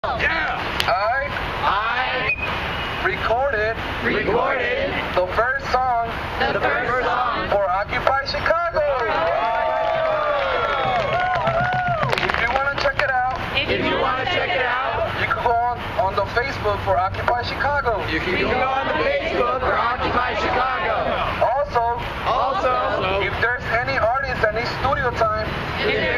Yeah. I recorded the first song for Occupy Chicago. If you want to check it out, you can go on the Facebook for Occupy Chicago. Also, if there's any artist that needs studio time,